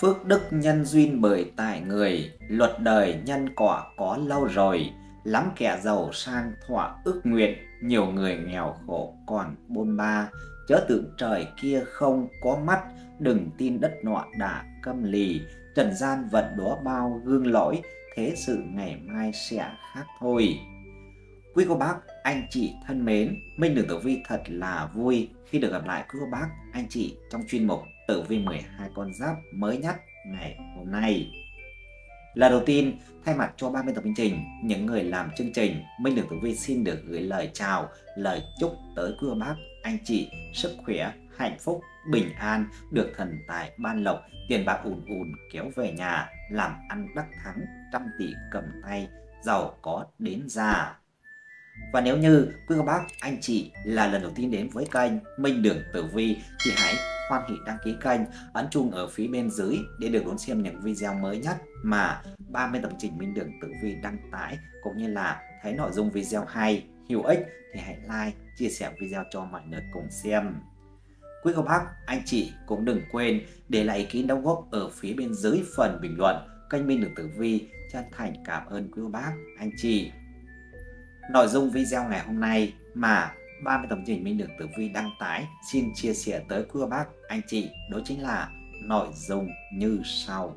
Phước đức nhân duyên bởi tại người, luật đời nhân quả có lâu rồi. Lắm kẻ giàu sang thỏa ước nguyện, nhiều người nghèo khổ còn bôn ba. Chớ tưởng trời kia không có mắt, đừng tin đất nọ đã câm lì. Trần gian vận đó bao gương lỗi, thế sự ngày mai sẽ khác thôi. Quý cô bác, anh chị thân mến, Minh Đường Tử Vi thật là vui khi được gặp lại quý cô bác, anh chị trong chuyên mục Tử Vi 12 con giáp mới nhất ngày hôm nay. Lần đầu tiên, thay mặt cho 30 tập chương trình, những người làm chương trình, Minh Đường Tử Vi xin được gửi lời chào, lời chúc tới quý cô bác, anh chị sức khỏe, hạnh phúc, bình an, được thần tài ban lộc, tiền bạc ùn ùn kéo về nhà, làm ăn đắc thắng, trăm tỷ cầm tay, giàu có đến già. Và nếu như quý cô bác, anh chị là lần đầu tiên đến với kênh Minh Đường Tử Vi thì hãy hoan hỉ đăng ký kênh, ấn chuông ở phía bên dưới để được đón xem những video mới nhất mà 30 tập trình Minh Đường Tử Vi đăng tải, cũng như là thấy nội dung video hay, hữu ích thì hãy like, chia sẻ video cho mọi người cùng xem. Quý cô bác, anh chị cũng đừng quên để lại ý kiến đóng góp ở phía bên dưới phần bình luận. Kênh Minh Đường Tử Vi chân thành cảm ơn quý cô bác, anh chị. Nội dung video ngày hôm nay mà 30 tập trình Minh Đường Tử Vi đăng tải xin chia sẻ tới quý cô bác, anh chị, đó chính là nội dung như sau.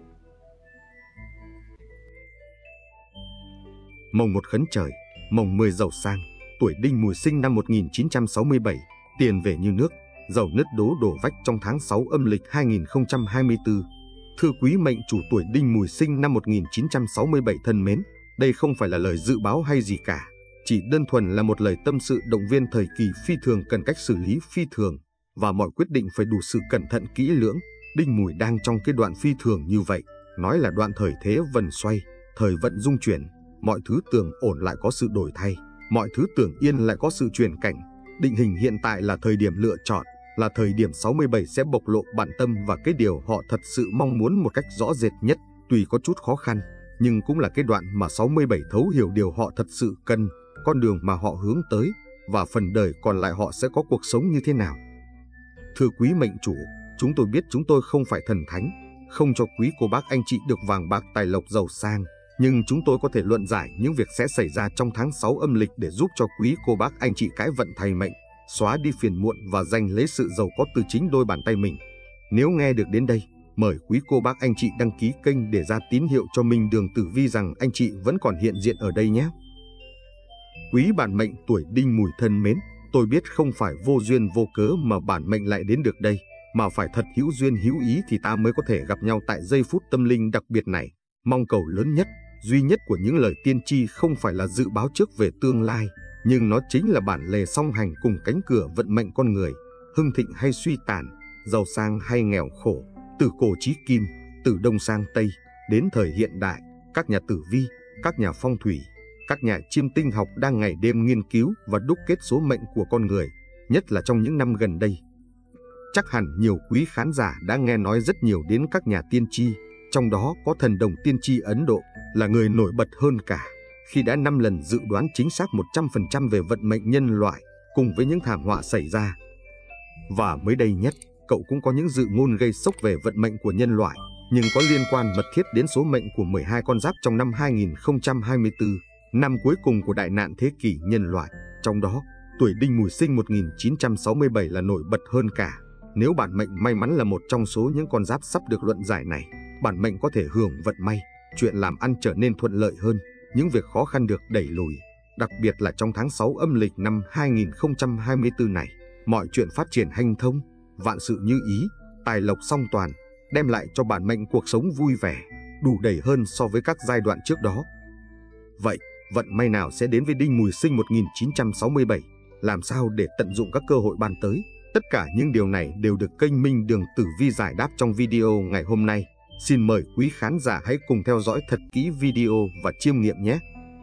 Mồng 1 Khấn Trời, mồng 10 Giàu Sang, tuổi Đinh Mùi sinh năm 1967, tiền về như nước, giàu nứt đố đổ vách trong tháng 6 âm lịch 2024. Thưa quý mệnh chủ tuổi Đinh Mùi sinh năm 1967 thân mến, đây không phải là lời dự báo hay gì cả, chỉ đơn thuần là một lời tâm sự động viên thời kỳ phi thường cần cách xử lý phi thường, và mọi quyết định phải đủ sự cẩn thận kỹ lưỡng. Đinh Mùi đang trong cái đoạn phi thường như vậy, nói là đoạn thời thế vần xoay, thời vận dung chuyển, mọi thứ tưởng ổn lại có sự đổi thay, mọi thứ tưởng yên lại có sự chuyển cảnh. Định hình hiện tại là thời điểm lựa chọn, là thời điểm 67 sẽ bộc lộ bản tâm và cái điều họ thật sự mong muốn một cách rõ rệt nhất, tuy có chút khó khăn, nhưng cũng là cái đoạn mà 67 thấu hiểu điều họ thật sự cần, con đường mà họ hướng tới, và phần đời còn lại họ sẽ có cuộc sống như thế nào. Thưa quý mệnh chủ, chúng tôi biết chúng tôi không phải thần thánh, không cho quý cô bác anh chị được vàng bạc tài lộc giàu sang, nhưng chúng tôi có thể luận giải những việc sẽ xảy ra trong tháng 6 âm lịch để giúp cho quý cô bác anh chị cải vận thay mệnh, xóa đi phiền muộn và giành lấy sự giàu có từ chính đôi bàn tay mình. Nếu nghe được đến đây, mời quý cô bác anh chị đăng ký kênh để ra tín hiệu cho Minh Đường Tử Vi rằng anh chị vẫn còn hiện diện ở đây nhé. Quý bản mệnh tuổi Đinh Mùi thân mến, tôi biết không phải vô duyên vô cớ mà bản mệnh lại đến được đây, mà phải thật hữu duyên hữu ý thì ta mới có thể gặp nhau tại giây phút tâm linh đặc biệt này. Mong cầu lớn nhất, duy nhất của những lời tiên tri không phải là dự báo trước về tương lai, nhưng nó chính là bản lề song hành cùng cánh cửa vận mệnh con người, hưng thịnh hay suy tàn, giàu sang hay nghèo khổ, từ cổ chí kim, từ đông sang tây, đến thời hiện đại. Các nhà tử vi, các nhà phong thủy, các nhà chiêm tinh học đang ngày đêm nghiên cứu và đúc kết số mệnh của con người, nhất là trong những năm gần đây. Chắc hẳn nhiều quý khán giả đã nghe nói rất nhiều đến các nhà tiên tri, trong đó có thần đồng tiên tri Ấn Độ là người nổi bật hơn cả, khi đã 5 lần dự đoán chính xác 100% về vận mệnh nhân loại cùng với những thảm họa xảy ra. Và mới đây nhất, cậu cũng có những dự ngôn gây sốc về vận mệnh của nhân loại, nhưng có liên quan mật thiết đến số mệnh của 12 con giáp trong năm 2024, năm cuối cùng của đại nạn thế kỷ nhân loại. Trong đó, tuổi Đinh Mùi sinh 1967 là nổi bật hơn cả. Nếu bản mệnh may mắn là một trong số những con giáp sắp được luận giải này, bản mệnh có thể hưởng vận may, chuyện làm ăn trở nên thuận lợi hơn, những việc khó khăn được đẩy lùi. Đặc biệt là trong tháng 6 âm lịch năm 2024 này, mọi chuyện phát triển hanh thông, vạn sự như ý, tài lộc song toàn, đem lại cho bản mệnh cuộc sống vui vẻ, đủ đầy hơn so với các giai đoạn trước đó. Vậy, vận may nào sẽ đến với Đinh Mùi sinh 1967? Làm sao để tận dụng các cơ hội ban tới? Tất cả những điều này đều được kênh Minh Đường Tử Vi giải đáp trong video ngày hôm nay. Xin mời quý khán giả hãy cùng theo dõi thật kỹ video và chiêm nghiệm nhé.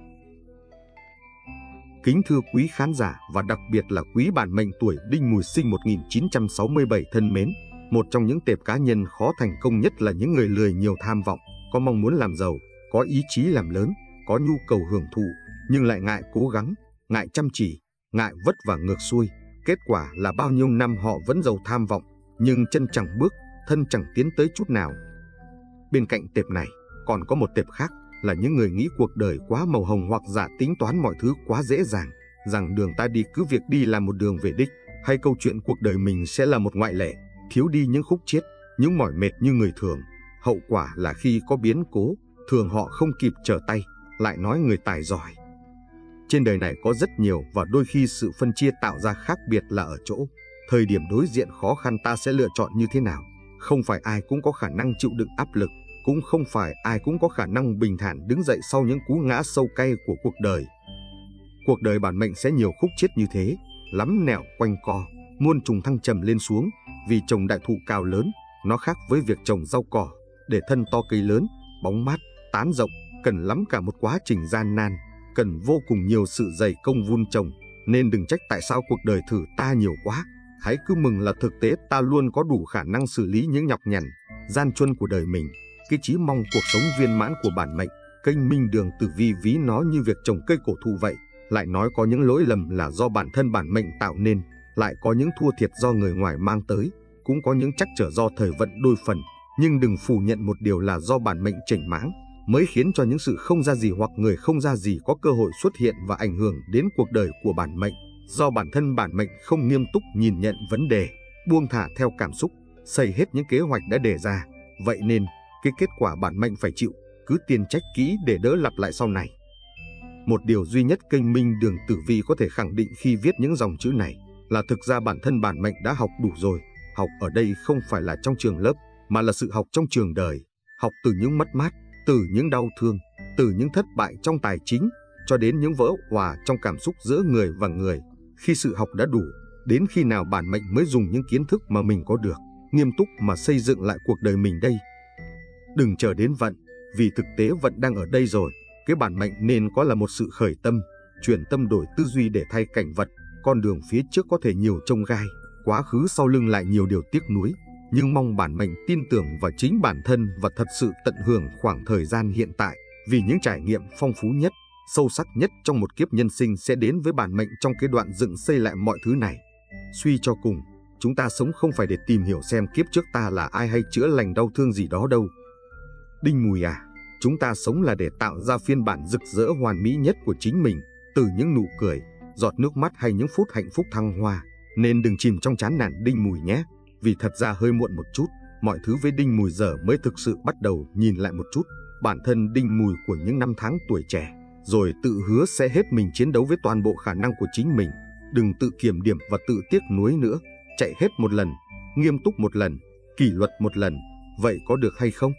Kính thưa quý khán giả và đặc biệt là quý bản mệnh tuổi Đinh Mùi sinh 1967 thân mến, một trong những tệp cá nhân khó thành công nhất là những người lười nhiều tham vọng, có mong muốn làm giàu, có ý chí làm lớn, có nhu cầu hưởng thụ, nhưng lại ngại cố gắng, ngại chăm chỉ, ngại vất vả ngược xuôi. Kết quả là bao nhiêu năm họ vẫn giàu tham vọng, nhưng chân chẳng bước, thân chẳng tiến tới chút nào. Bên cạnh tệp này, còn có một tệp khác là những người nghĩ cuộc đời quá màu hồng hoặc giả tính toán mọi thứ quá dễ dàng, rằng đường ta đi cứ việc đi là một đường về đích, hay câu chuyện cuộc đời mình sẽ là một ngoại lệ, thiếu đi những khúc chiết, những mỏi mệt như người thường. Hậu quả là khi có biến cố, thường họ không kịp trở tay, lại nói người tài giỏi. Trên đời này có rất nhiều và đôi khi sự phân chia tạo ra khác biệt là ở chỗ, thời điểm đối diện khó khăn ta sẽ lựa chọn như thế nào. Không phải ai cũng có khả năng chịu đựng áp lực, cũng không phải ai cũng có khả năng bình thản đứng dậy sau những cú ngã sâu cay của cuộc đời. Cuộc đời bản mệnh sẽ nhiều khúc chiết như thế, lắm nẻo quanh co, muôn trùng thăng trầm lên xuống. Vì trồng đại thụ cao lớn, nó khác với việc trồng rau cỏ. Để thân to cây lớn, bóng mát, tán rộng, cần lắm cả một quá trình gian nan, cần vô cùng nhiều sự dày công vun trồng. Nên đừng trách tại sao cuộc đời thử ta nhiều quá. Hãy cứ mừng là thực tế ta luôn có đủ khả năng xử lý những nhọc nhằn, gian truân của đời mình. Cái chí mong cuộc sống viên mãn của bản mệnh, kênh Minh Đường Tử Vi ví nó như việc trồng cây cổ thụ vậy. Lại nói có những lỗi lầm là do bản thân bản mệnh tạo nên, lại có những thua thiệt do người ngoài mang tới, cũng có những trắc trở do thời vận đôi phần. Nhưng đừng phủ nhận một điều là do bản mệnh chểnh mãng mới khiến cho những sự không ra gì hoặc người không ra gì có cơ hội xuất hiện và ảnh hưởng đến cuộc đời của bản mệnh. Do bản thân bản mệnh không nghiêm túc nhìn nhận vấn đề, buông thả theo cảm xúc, xây hết những kế hoạch đã đề ra. Vậy nên, cái kết quả bản mệnh phải chịu, cứ tiền trách kỹ để đỡ lặp lại sau này. Một điều duy nhất kênh Minh Đường Tử Vi có thể khẳng định khi viết những dòng chữ này là thực ra bản thân bản mệnh đã học đủ rồi. Học ở đây không phải là trong trường lớp, mà là sự học trong trường đời. Học từ những mất mát, từ những đau thương, từ những thất bại trong tài chính, cho đến những vỡ òa trong cảm xúc giữa người và người. Khi sự học đã đủ, đến khi nào bản mệnh mới dùng những kiến thức mà mình có được, nghiêm túc mà xây dựng lại cuộc đời mình đây? Đừng chờ đến vận, vì thực tế vận đang ở đây rồi. Cái bản mệnh nên có là một sự khởi tâm, chuyển tâm đổi tư duy để thay cảnh vật. Con đường phía trước có thể nhiều chông gai, quá khứ sau lưng lại nhiều điều tiếc nuối. Nhưng mong bản mệnh tin tưởng vào chính bản thân và thật sự tận hưởng khoảng thời gian hiện tại, vì những trải nghiệm phong phú nhất, sâu sắc nhất trong một kiếp nhân sinh sẽ đến với bản mệnh trong cái đoạn dựng xây lại mọi thứ này. Suy cho cùng, chúng ta sống không phải để tìm hiểu xem kiếp trước ta là ai hay chữa lành đau thương gì đó đâu. Đinh Mùi à, chúng ta sống là để tạo ra phiên bản rực rỡ hoàn mỹ nhất của chính mình, từ những nụ cười, giọt nước mắt hay những phút hạnh phúc thăng hoa. Nên đừng chìm trong chán nản Đinh Mùi nhé, vì thật ra hơi muộn một chút, mọi thứ với Đinh Mùi giờ mới thực sự bắt đầu nhìn lại một chút bản thân Đinh Mùi của những năm tháng tuổi trẻ, rồi tự hứa sẽ hết mình chiến đấu với toàn bộ khả năng của chính mình. Đừng tự kiểm điểm và tự tiếc nuối nữa, chạy hết một lần, nghiêm túc một lần, kỷ luật một lần, vậy có được hay không?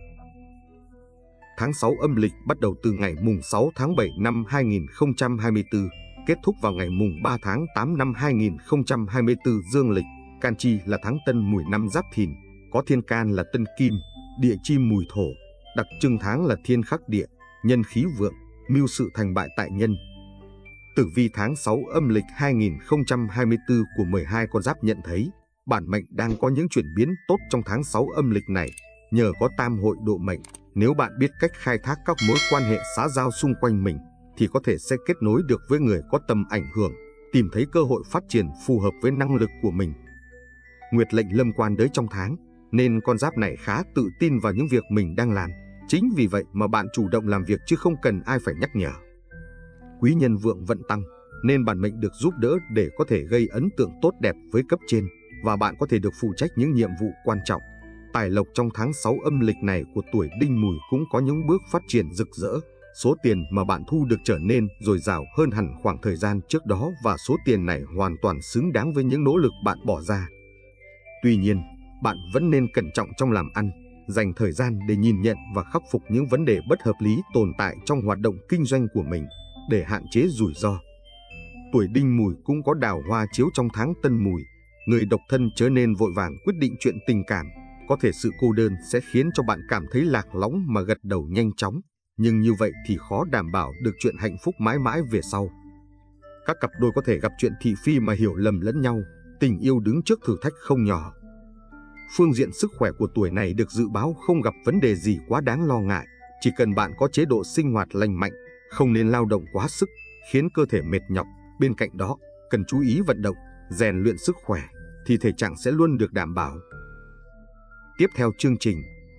Tháng 6 âm lịch bắt đầu từ ngày mùng 6 tháng 7 năm 2024, kết thúc vào ngày mùng 3 tháng 8 năm 2024 dương lịch. Can Chi là tháng Tân Mùi năm Giáp Thìn, có thiên can là Tân Kim, địa chi Mùi Thổ, đặc trưng tháng là thiên khắc địa, nhân khí vượng, mưu sự thành bại tại nhân. Tử vi tháng 6 âm lịch 2024 của 12 con giáp nhận thấy, bản mệnh đang có những chuyển biến tốt trong tháng 6 âm lịch này, nhờ có tam hội độ mệnh. Nếu bạn biết cách khai thác các mối quan hệ xã giao xung quanh mình, thì có thể sẽ kết nối được với người có tầm ảnh hưởng, tìm thấy cơ hội phát triển phù hợp với năng lực của mình. Nguyệt lệnh lâm quan đới trong tháng, nên con giáp này khá tự tin vào những việc mình đang làm. Chính vì vậy mà bạn chủ động làm việc chứ không cần ai phải nhắc nhở. Quý nhân vượng vận tăng, nên bản mệnh được giúp đỡ để có thể gây ấn tượng tốt đẹp với cấp trên, và bạn có thể được phụ trách những nhiệm vụ quan trọng. Tài lộc trong tháng 6 âm lịch này của tuổi Đinh Mùi cũng có những bước phát triển rực rỡ. Số tiền mà bạn thu được trở nên dồi dào hơn hẳn khoảng thời gian trước đó, và số tiền này hoàn toàn xứng đáng với những nỗ lực bạn bỏ ra. Tuy nhiên, bạn vẫn nên cẩn trọng trong làm ăn, dành thời gian để nhìn nhận và khắc phục những vấn đề bất hợp lý tồn tại trong hoạt động kinh doanh của mình, để hạn chế rủi ro. Tuổi Đinh Mùi cũng có đào hoa chiếu trong tháng Tân Mùi. Người độc thân chớ nên vội vàng quyết định chuyện tình cảm. Có thể sự cô đơn sẽ khiến cho bạn cảm thấy lạc lõng mà gật đầu nhanh chóng, nhưng như vậy thì khó đảm bảo được chuyện hạnh phúc mãi mãi về sau. Các cặp đôi có thể gặp chuyện thị phi mà hiểu lầm lẫn nhau, tình yêu đứng trước thử thách không nhỏ. Phương diện sức khỏe của tuổi này được dự báo không gặp vấn đề gì quá đáng lo ngại, chỉ cần bạn có chế độ sinh hoạt lành mạnh, không nên lao động quá sức, khiến cơ thể mệt nhọc. Bên cạnh đó, cần chú ý vận động, rèn luyện sức khỏe, thì thể trạng sẽ luôn được đảm bảo. Tiếp theo chương trình,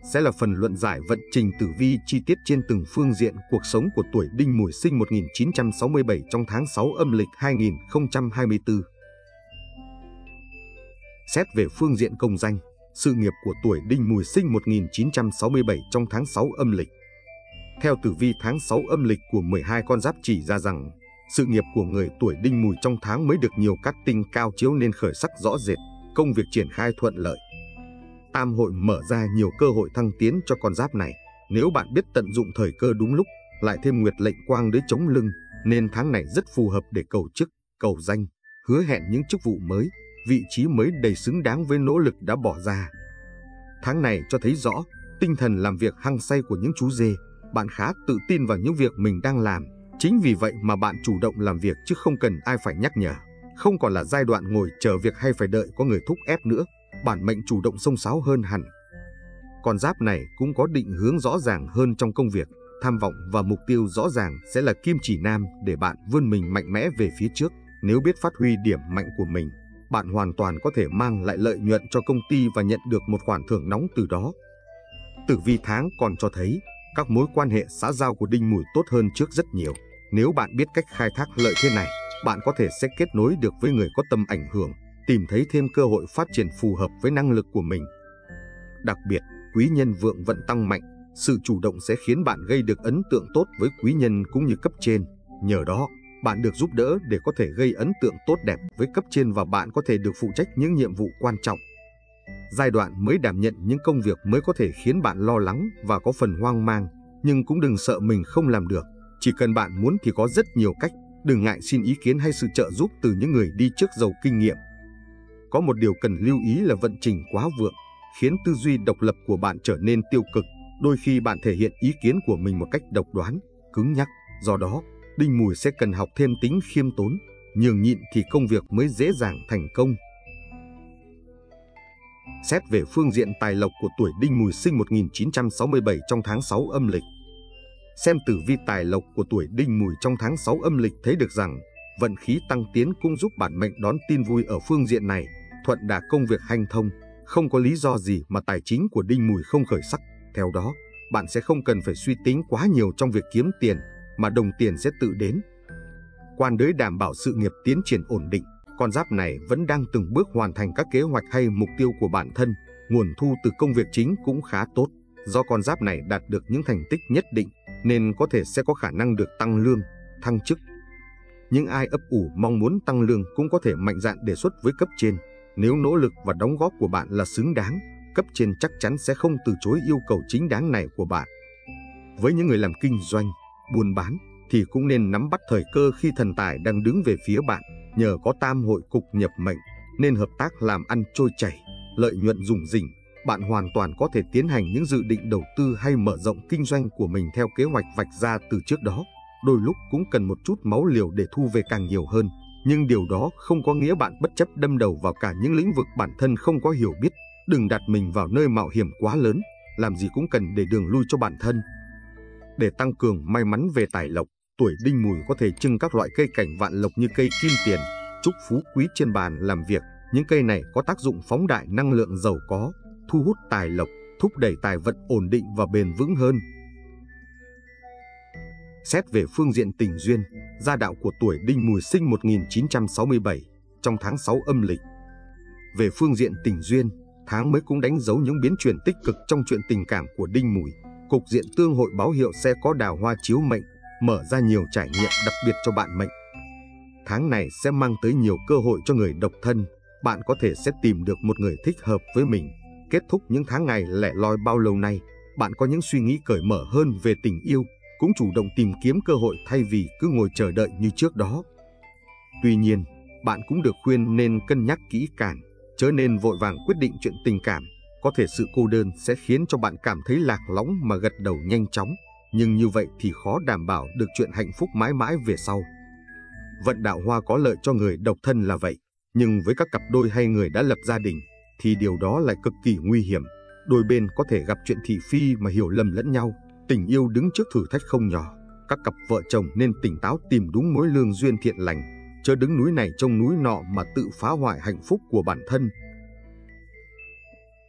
sẽ là phần luận giải vận trình tử vi chi tiết trên từng phương diện cuộc sống của tuổi Đinh Mùi sinh 1967 trong tháng 6 âm lịch 2024. Xét về phương diện công danh, sự nghiệp của tuổi Đinh Mùi sinh 1967 trong tháng 6 âm lịch. Theo tử vi tháng 6 âm lịch của 12 con giáp chỉ ra rằng, sự nghiệp của người tuổi Đinh Mùi trong tháng mới được nhiều cát tinh cao chiếu nên khởi sắc rõ rệt, công việc triển khai thuận lợi. Tam hội mở ra nhiều cơ hội thăng tiến cho con giáp này, nếu bạn biết tận dụng thời cơ đúng lúc, lại thêm nguyệt lệnh quang đới chống lưng, nên tháng này rất phù hợp để cầu chức, cầu danh, hứa hẹn những chức vụ mới, vị trí mới đầy xứng đáng với nỗ lực đã bỏ ra. Tháng này cho thấy rõ, tinh thần làm việc hăng say của những chú dê, bạn khá tự tin vào những việc mình đang làm. Chính vì vậy mà bạn chủ động làm việc chứ không cần ai phải nhắc nhở. Không còn là giai đoạn ngồi chờ việc hay phải đợi có người thúc ép nữa, bản mệnh chủ động xông xáo hơn hẳn. Con giáp này cũng có định hướng rõ ràng hơn trong công việc, tham vọng và mục tiêu rõ ràng sẽ là kim chỉ nam để bạn vươn mình mạnh mẽ về phía trước. Nếu biết phát huy điểm mạnh của mình, bạn hoàn toàn có thể mang lại lợi nhuận cho công ty và nhận được một khoản thưởng nóng từ đó. Tử vi tháng còn cho thấy, các mối quan hệ xã giao của Đinh Mùi tốt hơn trước rất nhiều. Nếu bạn biết cách khai thác lợi thế này, bạn có thể sẽ kết nối được với người có tầm ảnh hưởng, tìm thấy thêm cơ hội phát triển phù hợp với năng lực của mình. Đặc biệt, quý nhân vượng vận tăng mạnh, sự chủ động sẽ khiến bạn gây được ấn tượng tốt với quý nhân cũng như cấp trên. Nhờ đó, bạn được giúp đỡ để có thể gây ấn tượng tốt đẹp với cấp trên và bạn có thể được phụ trách những nhiệm vụ quan trọng. Giai đoạn mới đảm nhận những công việc mới có thể khiến bạn lo lắng và có phần hoang mang, nhưng cũng đừng sợ mình không làm được. Chỉ cần bạn muốn thì có rất nhiều cách, đừng ngại xin ý kiến hay sự trợ giúp từ những người đi trước giàu kinh nghiệm. Có một điều cần lưu ý là vận trình quá vượng, khiến tư duy độc lập của bạn trở nên tiêu cực. Đôi khi bạn thể hiện ý kiến của mình một cách độc đoán, cứng nhắc. Do đó, Đinh Mùi sẽ cần học thêm tính khiêm tốn, nhường nhịn thì công việc mới dễ dàng thành công. Xét về phương diện tài lộc của tuổi Đinh Mùi sinh 1967 trong tháng 6 âm lịch. Xem tử vi tài lộc của tuổi Đinh Mùi trong tháng 6 âm lịch thấy được rằng, vận khí tăng tiến cũng giúp bản mệnh đón tin vui ở phương diện này, thuận đà công việc hanh thông, không có lý do gì mà tài chính của Đinh Mùi không khởi sắc. Theo đó, bạn sẽ không cần phải suy tính quá nhiều trong việc kiếm tiền, mà đồng tiền sẽ tự đến. Quan đới đảm bảo sự nghiệp tiến triển ổn định, con giáp này vẫn đang từng bước hoàn thành các kế hoạch hay mục tiêu của bản thân, nguồn thu từ công việc chính cũng khá tốt. Do con giáp này đạt được những thành tích nhất định, nên có thể sẽ có khả năng được tăng lương, thăng chức. Những ai ấp ủ mong muốn tăng lương cũng có thể mạnh dạn đề xuất với cấp trên. Nếu nỗ lực và đóng góp của bạn là xứng đáng, cấp trên chắc chắn sẽ không từ chối yêu cầu chính đáng này của bạn. Với những người làm kinh doanh, buôn bán, thì cũng nên nắm bắt thời cơ khi thần tài đang đứng về phía bạn. Nhờ có tam hội cục nhập mệnh, nên hợp tác làm ăn trôi chảy, lợi nhuận rủng rỉnh. Bạn hoàn toàn có thể tiến hành những dự định đầu tư hay mở rộng kinh doanh của mình theo kế hoạch vạch ra từ trước đó. Đôi lúc cũng cần một chút máu liều để thu về càng nhiều hơn. Nhưng điều đó không có nghĩa bạn bất chấp đâm đầu vào cả những lĩnh vực bản thân không có hiểu biết. Đừng đặt mình vào nơi mạo hiểm quá lớn, làm gì cũng cần để đường lui cho bản thân. Để tăng cường may mắn về tài lộc, tuổi Đinh Mùi có thể trưng các loại cây cảnh vạn lộc như cây kim tiền, trúc phú quý trên bàn làm việc. Những cây này có tác dụng phóng đại năng lượng giàu có, thu hút tài lộc, thúc đẩy tài vận ổn định và bền vững hơn. Xét về phương diện tình duyên, gia đạo của tuổi Đinh Mùi sinh 1967 trong tháng 6 âm lịch. Về phương diện tình duyên, tháng mới cũng đánh dấu những biến chuyển tích cực trong chuyện tình cảm của Đinh Mùi. Cục diện tương hội báo hiệu sẽ có đào hoa chiếu mệnh, mở ra nhiều trải nghiệm đặc biệt cho bạn mệnh. Tháng này sẽ mang tới nhiều cơ hội cho người độc thân, bạn có thể sẽ tìm được một người thích hợp với mình. Kết thúc những tháng ngày lẻ loi bao lâu nay, bạn có những suy nghĩ cởi mở hơn về tình yêu, cũng chủ động tìm kiếm cơ hội thay vì cứ ngồi chờ đợi như trước đó. Tuy nhiên, bạn cũng được khuyên nên cân nhắc kỹ càng, chớ nên vội vàng quyết định chuyện tình cảm. Có thể sự cô đơn sẽ khiến cho bạn cảm thấy lạc lõng mà gật đầu nhanh chóng, nhưng như vậy thì khó đảm bảo được chuyện hạnh phúc mãi mãi về sau. Vận đạo hoa có lợi cho người độc thân là vậy, nhưng với các cặp đôi hay người đã lập gia đình, thì điều đó lại cực kỳ nguy hiểm. Đôi bên có thể gặp chuyện thị phi mà hiểu lầm lẫn nhau, tình yêu đứng trước thử thách không nhỏ. Các cặp vợ chồng nên tỉnh táo tìm đúng mối lương duyên thiện lành, chớ đứng núi này trông núi nọ mà tự phá hoại hạnh phúc của bản thân.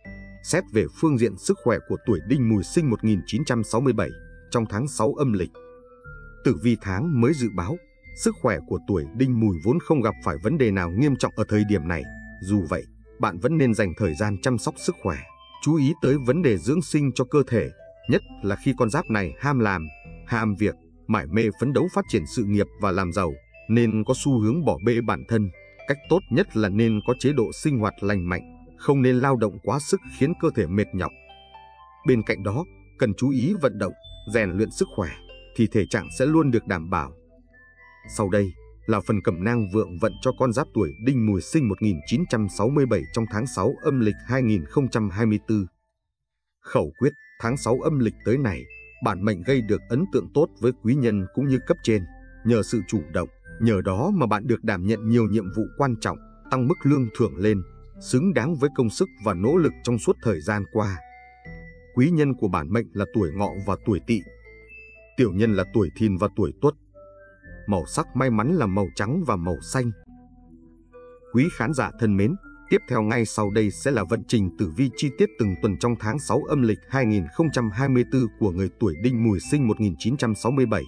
Xét về phương diện sức khỏe của tuổi Đinh Mùi sinh 1967 trong tháng 6 âm lịch. Tử vi tháng mới dự báo, sức khỏe của tuổi Đinh Mùi vốn không gặp phải vấn đề nào nghiêm trọng ở thời điểm này. Dù vậy, bạn vẫn nên dành thời gian chăm sóc sức khỏe, chú ý tới vấn đề dưỡng sinh cho cơ thể, nhất là khi con giáp này ham làm, ham việc, mải mê phấn đấu phát triển sự nghiệp và làm giàu, nên có xu hướng bỏ bê bản thân. Cách tốt nhất là nên có chế độ sinh hoạt lành mạnh, không nên lao động quá sức khiến cơ thể mệt nhọc. Bên cạnh đó, cần chú ý vận động, rèn luyện sức khỏe, thì thể trạng sẽ luôn được đảm bảo. Sau đây là phần cẩm nang vượng vận cho con giáp tuổi Đinh Mùi sinh 1967 trong tháng 6 âm lịch 2024. Khẩu quyết, tháng 6 âm lịch tới này, bản mệnh gây được ấn tượng tốt với quý nhân cũng như cấp trên. Nhờ sự chủ động, nhờ đó mà bạn được đảm nhận nhiều nhiệm vụ quan trọng, tăng mức lương thưởng lên, xứng đáng với công sức và nỗ lực trong suốt thời gian qua. Quý nhân của bản mệnh là tuổi Ngọ và tuổi Tỵ. Tiểu nhân là tuổi Thìn và tuổi Tuất. Màu sắc may mắn là màu trắng và màu xanh. Quý khán giả thân mến, tiếp theo ngay sau đây sẽ là vận trình tử vi chi tiết từng tuần trong tháng 6 âm lịch 2024 của người tuổi Đinh Mùi sinh 1967.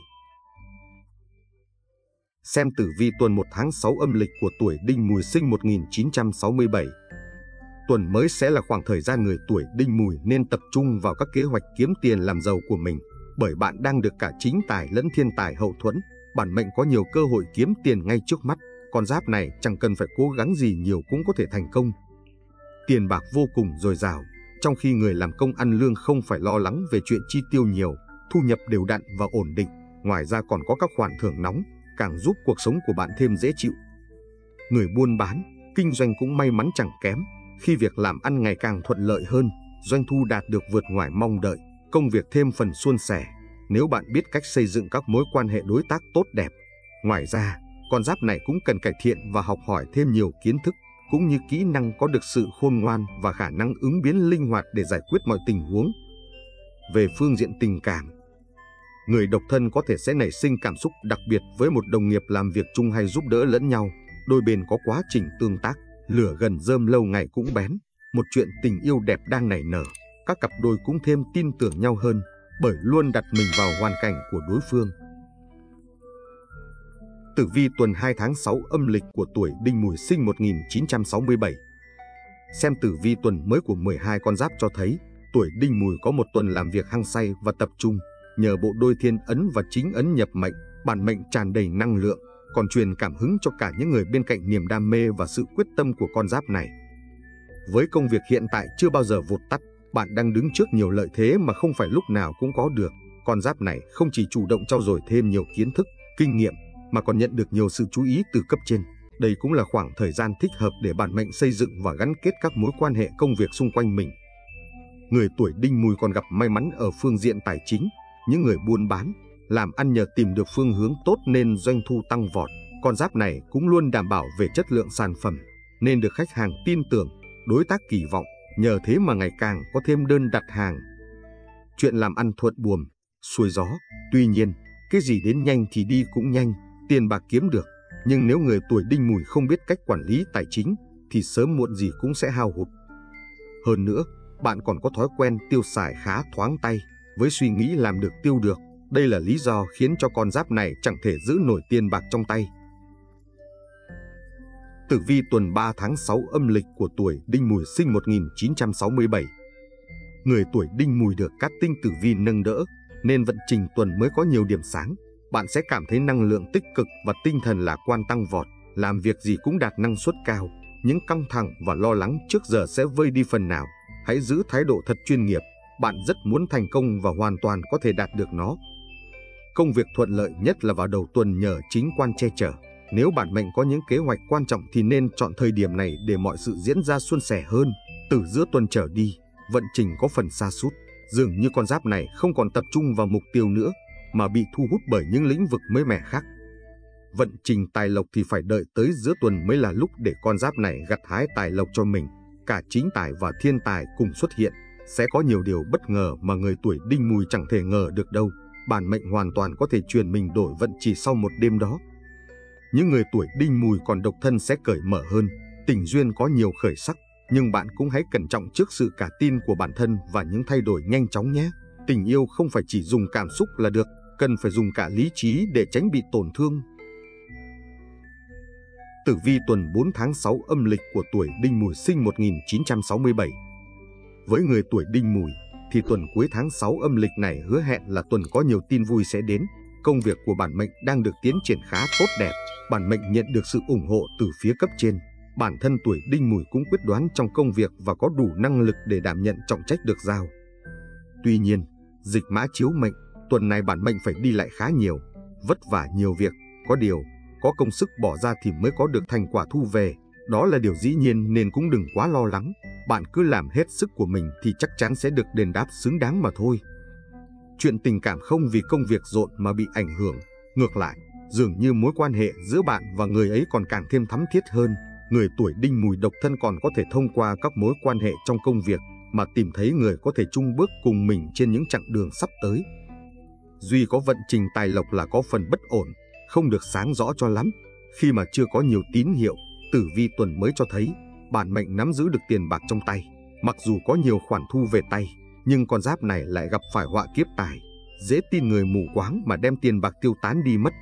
Xem tử vi tuần 1 tháng 6 âm lịch của tuổi Đinh Mùi sinh 1967. Tuần mới sẽ là khoảng thời gian người tuổi Đinh Mùi nên tập trung vào các kế hoạch kiếm tiền làm giàu của mình, bởi bạn đang được cả chính tài lẫn thiên tài hậu thuẫn. Bản mệnh có nhiều cơ hội kiếm tiền ngay trước mắt, con giáp này chẳng cần phải cố gắng gì nhiều cũng có thể thành công. Tiền bạc vô cùng dồi dào, trong khi người làm công ăn lương không phải lo lắng về chuyện chi tiêu nhiều, thu nhập đều đặn và ổn định. Ngoài ra còn có các khoản thưởng nóng, càng giúp cuộc sống của bạn thêm dễ chịu. Người buôn bán, kinh doanh cũng may mắn chẳng kém, khi việc làm ăn ngày càng thuận lợi hơn, doanh thu đạt được vượt ngoài mong đợi, công việc thêm phần suôn sẻ, nếu bạn biết cách xây dựng các mối quan hệ đối tác tốt đẹp. Ngoài ra, con giáp này cũng cần cải thiện và học hỏi thêm nhiều kiến thức, cũng như kỹ năng có được sự khôn ngoan và khả năng ứng biến linh hoạt để giải quyết mọi tình huống. Về phương diện tình cảm, người độc thân có thể sẽ nảy sinh cảm xúc đặc biệt với một đồng nghiệp làm việc chung hay giúp đỡ lẫn nhau. Đôi bên có quá trình tương tác, lửa gần rơm lâu ngày cũng bén. Một chuyện tình yêu đẹp đang nảy nở, các cặp đôi cũng thêm tin tưởng nhau hơn, bởi luôn đặt mình vào hoàn cảnh của đối phương. Tử vi tuần 2 tháng 6 âm lịch của tuổi Đinh Mùi sinh 1967. Xem tử vi tuần mới của 12 con giáp cho thấy, tuổi Đinh Mùi có một tuần làm việc hăng say và tập trung. Nhờ bộ đôi thiên ấn và chính ấn nhập mệnh, bản mệnh tràn đầy năng lượng, còn truyền cảm hứng cho cả những người bên cạnh niềm đam mê và sự quyết tâm của con giáp này. Với công việc hiện tại chưa bao giờ vụt tắt, bạn đang đứng trước nhiều lợi thế mà không phải lúc nào cũng có được. Con giáp này không chỉ chủ động trau dồi thêm nhiều kiến thức, kinh nghiệm, mà còn nhận được nhiều sự chú ý từ cấp trên. Đây cũng là khoảng thời gian thích hợp để bản mệnh xây dựng và gắn kết các mối quan hệ công việc xung quanh mình. Người tuổi Đinh Mùi còn gặp may mắn ở phương diện tài chính. Những người buôn bán, làm ăn nhờ tìm được phương hướng tốt nên doanh thu tăng vọt. Con giáp này cũng luôn đảm bảo về chất lượng sản phẩm, nên được khách hàng tin tưởng, đối tác kỳ vọng. Nhờ thế mà ngày càng có thêm đơn đặt hàng. Chuyện làm ăn thuận buồm, xuôi gió. Tuy nhiên, cái gì đến nhanh thì đi cũng nhanh, tiền bạc kiếm được. Nhưng nếu người tuổi Đinh Mùi không biết cách quản lý tài chính, thì sớm muộn gì cũng sẽ hao hụt. Hơn nữa, bạn còn có thói quen tiêu xài khá thoáng tay, với suy nghĩ làm được tiêu được. Đây là lý do khiến cho con giáp này chẳng thể giữ nổi tiền bạc trong tay. Tử vi tuần 3 tháng 6 âm lịch của tuổi Đinh Mùi sinh 1967. Người tuổi Đinh Mùi được các tinh tử vi nâng đỡ, nên vận trình tuần mới có nhiều điểm sáng. Bạn sẽ cảm thấy năng lượng tích cực và tinh thần lạc quan tăng vọt, làm việc gì cũng đạt năng suất cao. Những căng thẳng và lo lắng trước giờ sẽ vơi đi phần nào. Hãy giữ thái độ thật chuyên nghiệp, bạn rất muốn thành công và hoàn toàn có thể đạt được nó. Công việc thuận lợi nhất là vào đầu tuần nhờ chính quan che chở. Nếu bản mệnh có những kế hoạch quan trọng thì nên chọn thời điểm này để mọi sự diễn ra suôn sẻ hơn. Từ giữa tuần trở đi, vận trình có phần sa sút. Dường như con giáp này không còn tập trung vào mục tiêu nữa, mà bị thu hút bởi những lĩnh vực mới mẻ khác. Vận trình tài lộc thì phải đợi tới giữa tuần mới là lúc để con giáp này gặt hái tài lộc cho mình. Cả chính tài và thiên tài cùng xuất hiện, sẽ có nhiều điều bất ngờ mà người tuổi Đinh Mùi chẳng thể ngờ được đâu. Bản mệnh hoàn toàn có thể chuyển mình đổi vận chỉ sau một đêm đó. Những người tuổi Đinh Mùi còn độc thân sẽ cởi mở hơn, tình duyên có nhiều khởi sắc, Nhưng bạn cũng hãy cẩn trọng trước sự cả tin của bản thân và những thay đổi nhanh chóng nhé. Tình yêu không phải chỉ dùng cảm xúc là được, cần phải dùng cả lý trí để tránh bị tổn thương. Tử vi tuần 4 tháng 6 âm lịch của tuổi Đinh Mùi sinh 1967. Với người tuổi Đinh Mùi thì tuần cuối tháng 6 âm lịch này hứa hẹn là tuần có nhiều tin vui sẽ đến. Công việc của bản mệnh đang được tiến triển khá tốt đẹp, bản mệnh nhận được sự ủng hộ từ phía cấp trên. Bản thân tuổi Đinh Mùi cũng quyết đoán trong công việc và có đủ năng lực để đảm nhận trọng trách được giao. Tuy nhiên, dịch mã chiếu mệnh, tuần này bản mệnh phải đi lại khá nhiều, vất vả nhiều việc, có điều, có công sức bỏ ra thì mới có được thành quả thu về. Đó là điều dĩ nhiên nên cũng đừng quá lo lắng, bạn cứ làm hết sức của mình thì chắc chắn sẽ được đền đáp xứng đáng mà thôi. Chuyện tình cảm không vì công việc rộn mà bị ảnh hưởng, ngược lại, dường như mối quan hệ giữa bạn và người ấy còn càng thêm thắm thiết hơn. Người tuổi Đinh Mùi độc thân còn có thể thông qua các mối quan hệ trong công việc mà tìm thấy người có thể chung bước cùng mình trên những chặng đường sắp tới. Duy có vận trình tài lộc là có phần bất ổn, không được sáng rõ cho lắm. Khi mà chưa có nhiều tín hiệu, tử vi tuần mới cho thấy bản mệnh nắm giữ được tiền bạc trong tay. Mặc dù có nhiều khoản thu về tay, nhưng con giáp này lại gặp phải họa kiếp tài, dễ tin người mù quáng mà đem tiền bạc tiêu tán đi mất.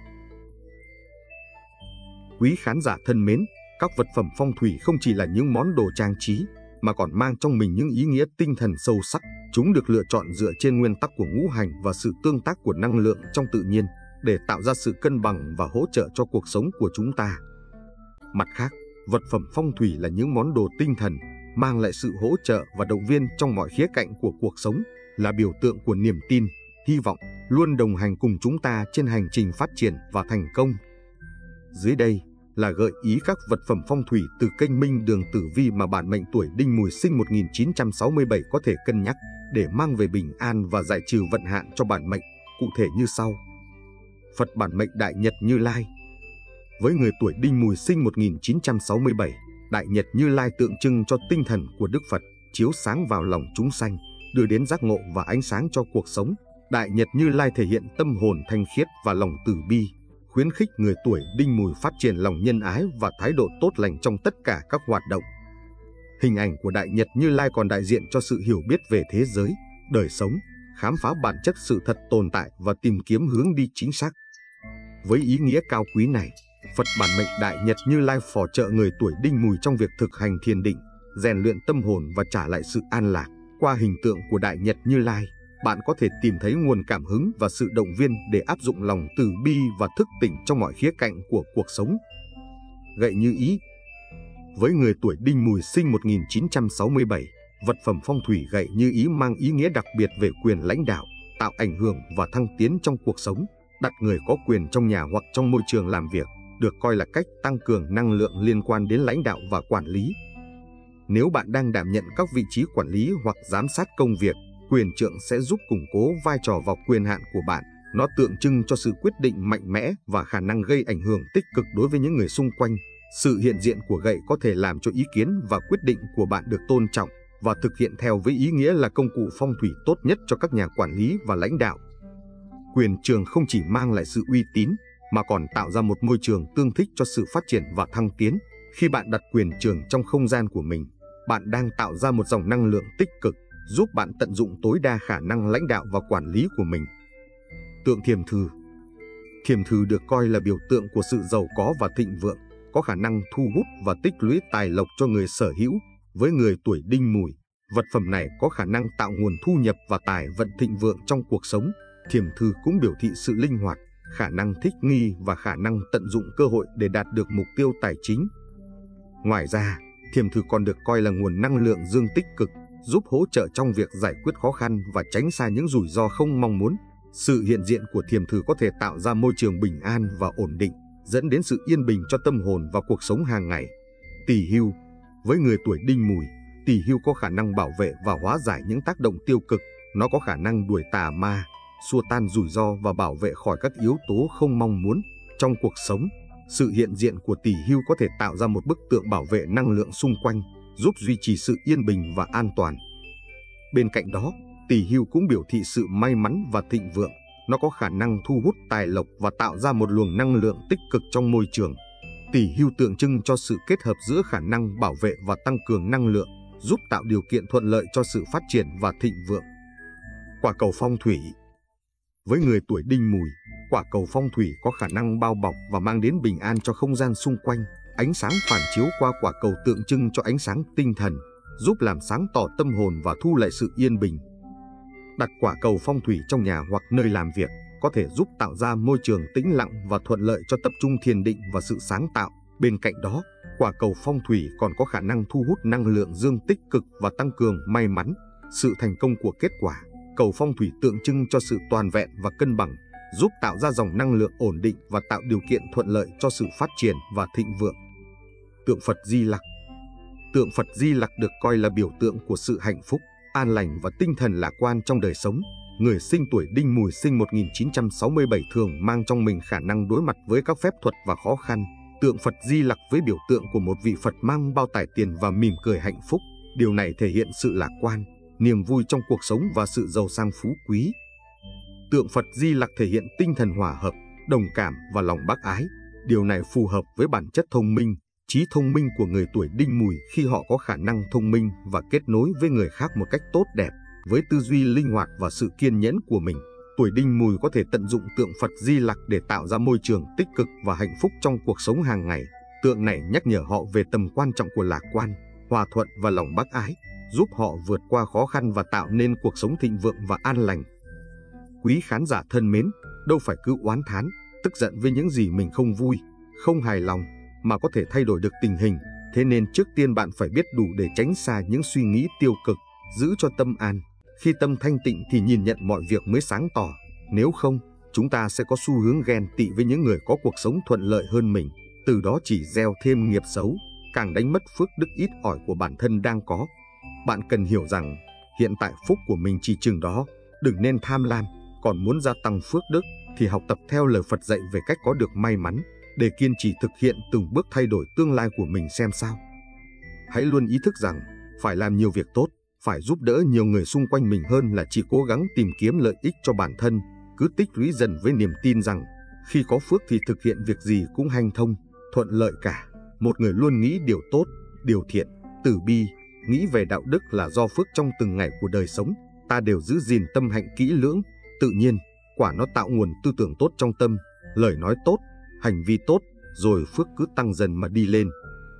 Quý khán giả thân mến, các vật phẩm phong thủy không chỉ là những món đồ trang trí, mà còn mang trong mình những ý nghĩa tinh thần sâu sắc. Chúng được lựa chọn dựa trên nguyên tắc của ngũ hành và sự tương tác của năng lượng trong tự nhiên để tạo ra sự cân bằng và hỗ trợ cho cuộc sống của chúng ta. Mặt khác, vật phẩm phong thủy là những món đồ tinh thần, mang lại sự hỗ trợ và động viên trong mọi khía cạnh của cuộc sống, là biểu tượng của niềm tin, hy vọng, luôn đồng hành cùng chúng ta trên hành trình phát triển và thành công. Dưới đây là gợi ý các vật phẩm phong thủy từ kênh Minh Đường Tử Vi mà bản mệnh tuổi Đinh Mùi sinh 1967 có thể cân nhắc để mang về bình an và giải trừ vận hạn cho bản mệnh, cụ thể như sau. Phật bản mệnh Đại Nhật Như Lai. Với người tuổi Đinh Mùi sinh 1967, Đại Nhật Như Lai tượng trưng cho tinh thần của Đức Phật, chiếu sáng vào lòng chúng sanh, đưa đến giác ngộ và ánh sáng cho cuộc sống. Đại Nhật Như Lai thể hiện tâm hồn thanh khiết và lòng từ bi, khuyến khích người tuổi Đinh Mùi phát triển lòng nhân ái và thái độ tốt lành trong tất cả các hoạt động. Hình ảnh của Đại Nhật Như Lai còn đại diện cho sự hiểu biết về thế giới, đời sống, khám phá bản chất sự thật tồn tại và tìm kiếm hướng đi chính xác. Với ý nghĩa cao quý này, Phật bản mệnh Đại Nhật Như Lai phò trợ người tuổi Đinh Mùi trong việc thực hành thiền định, rèn luyện tâm hồn và trả lại sự an lạc. Qua hình tượng của Đại Nhật Như Lai, bạn có thể tìm thấy nguồn cảm hứng và sự động viên để áp dụng lòng từ bi và thức tỉnh trong mọi khía cạnh của cuộc sống. Gậy như ý. Với người tuổi Đinh Mùi sinh 1967, vật phẩm phong thủy gậy như ý mang ý nghĩa đặc biệt về quyền lãnh đạo, tạo ảnh hưởng và thăng tiến trong cuộc sống. Đặt người có quyền trong nhà hoặc trong môi trường làm việc, được coi là cách tăng cường năng lượng liên quan đến lãnh đạo và quản lý. Nếu bạn đang đảm nhận các vị trí quản lý hoặc giám sát công việc, quyền trượng sẽ giúp củng cố vai trò và quyền hạn của bạn. Nó tượng trưng cho sự quyết định mạnh mẽ và khả năng gây ảnh hưởng tích cực đối với những người xung quanh. Sự hiện diện của gậy có thể làm cho ý kiến và quyết định của bạn được tôn trọng và thực hiện theo với ý nghĩa là công cụ phong thủy tốt nhất cho các nhà quản lý và lãnh đạo. Quyền trường không chỉ mang lại sự uy tín, mà còn tạo ra một môi trường tương thích cho sự phát triển và thăng tiến. Khi bạn đặt quyền trường trong không gian của mình, bạn đang tạo ra một dòng năng lượng tích cực, giúp bạn tận dụng tối đa khả năng lãnh đạo và quản lý của mình. Tượng thiềm thừ. Thiềm thừ được coi là biểu tượng của sự giàu có và thịnh vượng, có khả năng thu hút và tích lũy tài lộc cho người sở hữu. Với người tuổi Đinh Mùi, vật phẩm này có khả năng tạo nguồn thu nhập và tài vận thịnh vượng trong cuộc sống. Thiềm thừ cũng biểu thị sự linh hoạt, khả năng thích nghi và khả năng tận dụng cơ hội để đạt được mục tiêu tài chính. Ngoài ra, thiềm thừ còn được coi là nguồn năng lượng dương tích cực, giúp hỗ trợ trong việc giải quyết khó khăn và tránh xa những rủi ro không mong muốn. Sự hiện diện của thiềm thừ có thể tạo ra môi trường bình an và ổn định, dẫn đến sự yên bình cho tâm hồn và cuộc sống hàng ngày. Tỳ hưu. Với người tuổi Đinh Mùi, tỳ hưu có khả năng bảo vệ và hóa giải những tác động tiêu cực. Nó có khả năng đuổi tà ma, xua tan rủi ro và bảo vệ khỏi các yếu tố không mong muốn. Trong cuộc sống, sự hiện diện của tỳ hưu có thể tạo ra một bức tượng bảo vệ năng lượng xung quanh, giúp duy trì sự yên bình và an toàn. Bên cạnh đó, tỳ hưu cũng biểu thị sự may mắn và thịnh vượng. Nó có khả năng thu hút tài lộc và tạo ra một luồng năng lượng tích cực trong môi trường. Tỳ hưu tượng trưng cho sự kết hợp giữa khả năng bảo vệ và tăng cường năng lượng, giúp tạo điều kiện thuận lợi cho sự phát triển và thịnh vượng. Quả cầu phong thủy. Với người tuổi Đinh Mùi, quả cầu phong thủy có khả năng bao bọc và mang đến bình an cho không gian xung quanh. Ánh sáng phản chiếu qua quả cầu tượng trưng cho ánh sáng tinh thần, giúp làm sáng tỏ tâm hồn và thu lại sự yên bình. Đặt quả cầu phong thủy trong nhà hoặc nơi làm việc có thể giúp tạo ra môi trường tĩnh lặng và thuận lợi cho tập trung thiền định và sự sáng tạo. Bên cạnh đó, quả cầu phong thủy còn có khả năng thu hút năng lượng dương tích cực và tăng cường may mắn, sự thành công của kết quả. Cầu phong thủy tượng trưng cho sự toàn vẹn và cân bằng, giúp tạo ra dòng năng lượng ổn định và tạo điều kiện thuận lợi cho sự phát triển và thịnh vượng. Tượng Phật Di Lặc. Tượng Phật Di Lặc được coi là biểu tượng của sự hạnh phúc, an lành và tinh thần lạc quan trong đời sống. Người sinh tuổi Đinh Mùi sinh 1967 thường mang trong mình khả năng đối mặt với các phép thuật và khó khăn. Tượng Phật Di Lặc với biểu tượng của một vị Phật mang bao tải tiền và mỉm cười hạnh phúc. Điều này thể hiện sự lạc quan, niềm vui trong cuộc sống và sự giàu sang phú quý. Tượng Phật Di Lặc thể hiện tinh thần hòa hợp, đồng cảm và lòng bác ái. Điều này phù hợp với bản chất thông minh, trí thông minh của người tuổi Đinh Mùi khi họ có khả năng thông minh và kết nối với người khác một cách tốt đẹp. Với tư duy linh hoạt và sự kiên nhẫn của mình, tuổi Đinh Mùi có thể tận dụng tượng Phật Di Lặc để tạo ra môi trường tích cực và hạnh phúc trong cuộc sống hàng ngày. Tượng này nhắc nhở họ về tầm quan trọng của lạc quan, hòa thuận và lòng bác ái, giúp họ vượt qua khó khăn và tạo nên cuộc sống thịnh vượng và an lành. Quý khán giả thân mến, đâu phải cứ oán thán, tức giận với những gì mình không vui, không hài lòng, mà có thể thay đổi được tình hình. Thế nên trước tiên bạn phải biết đủ để tránh xa những suy nghĩ tiêu cực, giữ cho tâm an. Khi tâm thanh tịnh thì nhìn nhận mọi việc mới sáng tỏ. Nếu không, chúng ta sẽ có xu hướng ghen tị với những người có cuộc sống thuận lợi hơn mình. Từ đó chỉ gieo thêm nghiệp xấu, càng đánh mất phước đức ít ỏi của bản thân đang có. Bạn cần hiểu rằng, hiện tại phúc của mình chỉ chừng đó, đừng nên tham lam. Còn muốn gia tăng phước đức thì học tập theo lời Phật dạy về cách có được may mắn, để kiên trì thực hiện từng bước thay đổi tương lai của mình xem sao. Hãy luôn ý thức rằng, phải làm nhiều việc tốt, phải giúp đỡ nhiều người xung quanh mình hơn là chỉ cố gắng tìm kiếm lợi ích cho bản thân. Cứ tích lũy dần với niềm tin rằng, khi có phước thì thực hiện việc gì cũng hanh thông, thuận lợi cả. Một người luôn nghĩ điều tốt, điều thiện, từ bi, nghĩ về đạo đức là do phước trong từng ngày của đời sống. Ta đều giữ gìn tâm hạnh kỹ lưỡng, tự nhiên, quả nó tạo nguồn tư tưởng tốt trong tâm, lời nói tốt, hành vi tốt, rồi phước cứ tăng dần mà đi lên.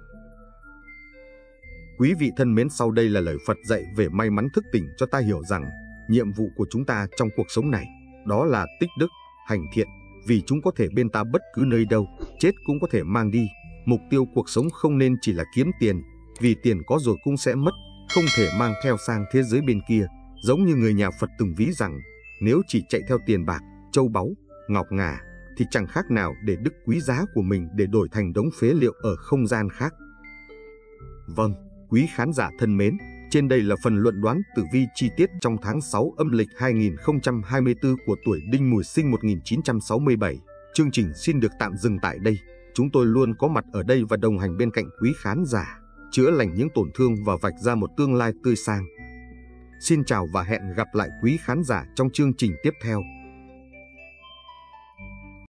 Quý vị thân mến, sau đây là lời Phật dạy về may mắn thức tỉnh cho ta hiểu rằng, nhiệm vụ của chúng ta trong cuộc sống này, đó là tích đức, hành thiện, vì chúng có thể bên ta bất cứ nơi đâu, chết cũng có thể mang đi. Mục tiêu cuộc sống không nên chỉ là kiếm tiền, vì tiền có rồi cũng sẽ mất, không thể mang theo sang thế giới bên kia. Giống như người nhà Phật từng ví rằng, nếu chỉ chạy theo tiền bạc, châu báu, ngọc ngà, thì chẳng khác nào để đức quý giá của mình để đổi thành đống phế liệu ở không gian khác. Vâng, quý khán giả thân mến, trên đây là phần luận đoán tử vi chi tiết trong tháng 6 âm lịch 2024 của tuổi Đinh Mùi sinh 1967. Chương trình xin được tạm dừng tại đây. Chúng tôi luôn có mặt ở đây và đồng hành bên cạnh quý khán giả, chữa lành những tổn thương và vạch ra một tương lai tươi sáng. Xin chào và hẹn gặp lại quý khán giả trong chương trình tiếp theo.